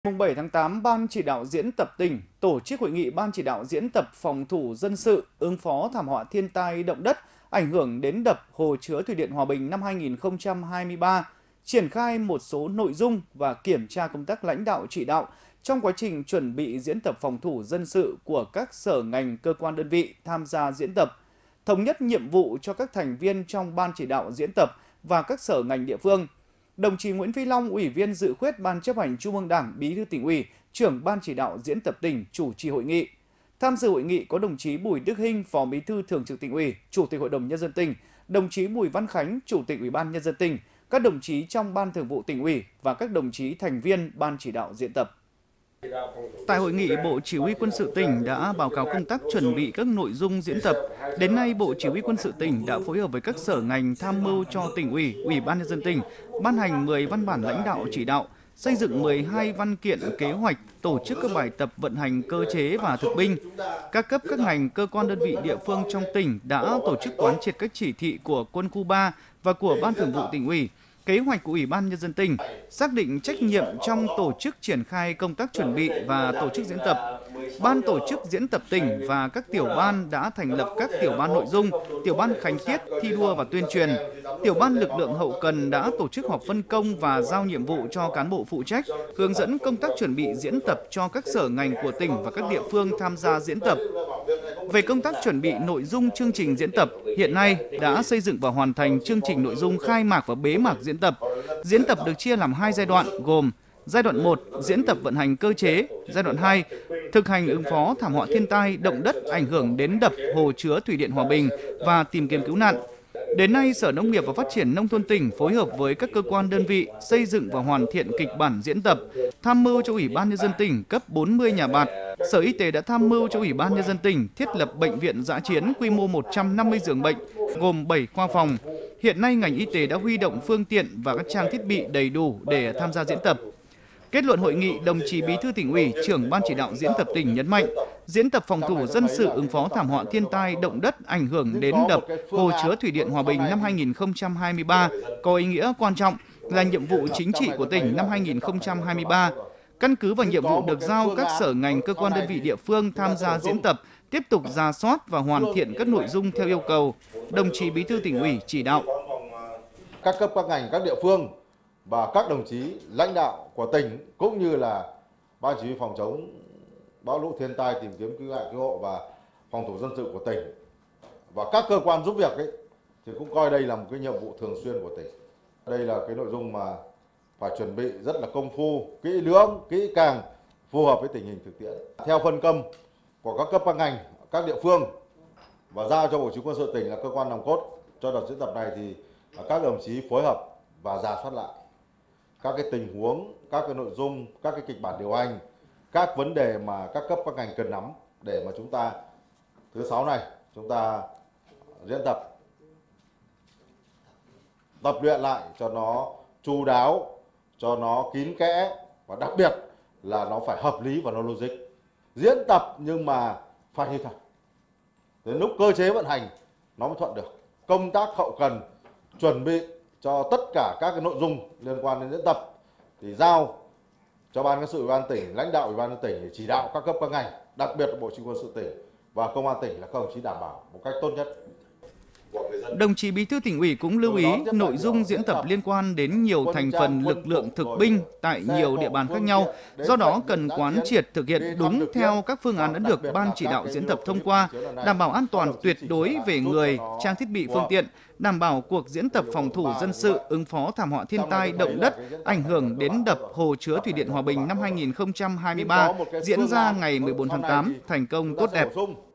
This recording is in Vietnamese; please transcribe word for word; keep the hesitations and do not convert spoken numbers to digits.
Mùng bảy tháng tám, Ban chỉ đạo diễn tập tỉnh tổ chức hội nghị Ban chỉ đạo diễn tập phòng thủ dân sự ứng phó thảm họa thiên tai động đất ảnh hưởng đến đập hồ chứa thủy điện Hòa Bình năm hai nghìn không trăm hai mươi ba, triển khai một số nội dung và kiểm tra công tác lãnh đạo chỉ đạo trong quá trình chuẩn bị diễn tập phòng thủ dân sự của các sở ngành cơ quan đơn vị tham gia diễn tập, thống nhất nhiệm vụ cho các thành viên trong Ban chỉ đạo diễn tập và các sở ngành địa phương. Đồng chí Nguyễn Phi Long, Ủy viên dự khuyết Ban chấp hành Trung ương Đảng, Bí thư Tỉnh ủy, trưởng Ban chỉ đạo diễn tập tỉnh chủ trì hội nghị. Tham dự hội nghị có đồng chí Bùi Đức Hinh, Phó Bí thư Thường trực Tỉnh ủy, Chủ tịch Hội đồng Nhân dân tỉnh, đồng chí Bùi Văn Khánh, Chủ tịch Ủy ban Nhân dân tỉnh, các đồng chí trong Ban Thường vụ Tỉnh ủy và các đồng chí thành viên Ban chỉ đạo diễn tập. Tại hội nghị, Bộ Chỉ huy Quân sự tỉnh đã báo cáo công tác chuẩn bị các nội dung diễn tập. Đến nay, Bộ Chỉ huy Quân sự tỉnh đã phối hợp với các sở ngành tham mưu cho Tỉnh ủy, Ủy ban Nhân dân tỉnh ban hành mười văn bản lãnh đạo chỉ đạo, xây dựng mười hai văn kiện kế hoạch, tổ chức các bài tập vận hành cơ chế và thực binh. Các cấp các ngành, cơ quan đơn vị địa phương trong tỉnh đã tổ chức quán triệt các chỉ thị của Quân khu ba và của Ban Thường vụ Tỉnh ủy, kế hoạch của Ủy ban Nhân dân tỉnh, xác định trách nhiệm trong tổ chức triển khai công tác chuẩn bị và tổ chức diễn tập. Ban tổ chức diễn tập tỉnh và các tiểu ban đã thành lập các tiểu ban nội dung, tiểu ban khánh tiết, thi đua và tuyên truyền. Tiểu ban lực lượng hậu cần đã tổ chức họp phân công và giao nhiệm vụ cho cán bộ phụ trách, hướng dẫn công tác chuẩn bị diễn tập cho các sở ngành của tỉnh và các địa phương tham gia diễn tập. Về công tác chuẩn bị nội dung chương trình diễn tập, hiện nay đã xây dựng và hoàn thành chương trình nội dung khai mạc và bế mạc diễn tập. Diễn tập được chia làm hai giai đoạn gồm giai đoạn một, diễn tập vận hành cơ chế, giai đoạn hai, thực hành ứng phó thảm họa thiên tai, động đất ảnh hưởng đến đập hồ chứa thủy điện Hòa Bình và tìm kiếm cứu nạn. Đến nay, Sở Nông nghiệp và Phát triển Nông thôn tỉnh phối hợp với các cơ quan đơn vị xây dựng và hoàn thiện kịch bản diễn tập, tham mưu cho Ủy ban Nhân dân tỉnh cấp bốn mươi nhà bạt. Sở Y tế đã tham mưu cho Ủy ban Nhân dân tỉnh thiết lập bệnh viện dã chiến quy mô một trăm năm mươi giường bệnh, gồm bảy khoa phòng. Hiện nay, ngành y tế đã huy động phương tiện và các trang thiết bị đầy đủ để tham gia diễn tập. Kết luận hội nghị, đồng chí Bí thư Tỉnh ủy, trưởng Ban chỉ đạo diễn tập tỉnh nhấn mạnh, diễn tập phòng thủ dân sự ứng phó thảm họa thiên tai, động đất ảnh hưởng đến đập hồ chứa thủy điện Hòa Bình năm hai nghìn không trăm hai mươi ba có ý nghĩa quan trọng, là nhiệm vụ chính trị của tỉnh năm hai nghìn không trăm hai mươi ba. Căn cứ vào nhiệm vụ được giao, các sở ngành, cơ quan đơn vị địa phương tham gia diễn tập tiếp tục rà soát và hoàn thiện các nội dung theo yêu cầu. Đồng chí Bí thư Tỉnh ủy chỉ đạo các cấp các ngành, các địa phương và các đồng chí lãnh đạo của tỉnh cũng như là Ban chỉ huy phòng chống bão lũ thiên tai, tìm kiếm cứu nạn cứu hộ và phòng thủ dân sự của tỉnh và các cơ quan giúp việc ấy thì cũng coi đây là một cái nhiệm vụ thường xuyên của tỉnh. Đây là cái nội dung mà phải chuẩn bị rất là công phu, kỹ lưỡng, kỹ càng, phù hợp với tình hình thực tiễn. Theo phân công của các cấp các ngành, các địa phương và giao cho Bộ Chỉ huy Quân sự tỉnh là cơ quan nòng cốt cho đợt diễn tập này thì các đồng chí phối hợp và rà soát lại các cái tình huống, các cái nội dung, các cái kịch bản điều hành, các vấn đề mà các cấp các ngành cần nắm để mà chúng ta thứ sáu này chúng ta diễn tập tập luyện lại cho nó chu đáo, cho nó kín kẽ và đặc biệt là nó phải hợp lý và nó logic. Diễn tập nhưng mà phải như thật. Đến lúc cơ chế vận hành nó mới thuận được. Công tác hậu cần chuẩn bị cho tất cả các cái nội dung liên quan đến diễn tập thì giao cho Ban cán sự Ủy ban tỉnh, lãnh đạo Ủy ban tỉnh để chỉ đạo các cấp các ngành, đặc biệt là Bộ Chỉ huy Quân sự tỉnh và Công an tỉnh là các đồng chí đảm bảo một cách tốt nhất. Đồng chí Bí thư Tỉnh ủy cũng lưu ý nội dung diễn tập liên quan đến nhiều thành phần lực lượng thực binh tại nhiều địa bàn khác nhau, do đó cần quán triệt thực hiện đúng theo các phương án đã được Ban chỉ đạo diễn tập thông qua, đảm bảo an toàn tuyệt đối về người, trang thiết bị, phương tiện, đảm bảo cuộc diễn tập phòng thủ dân sự ứng phó thảm họa thiên tai, động đất ảnh hưởng đến đập hồ chứa thủy điện Hòa Bình năm hai nghìn không trăm hai mươi ba diễn ra ngày mười bốn tháng tám thành công tốt đẹp.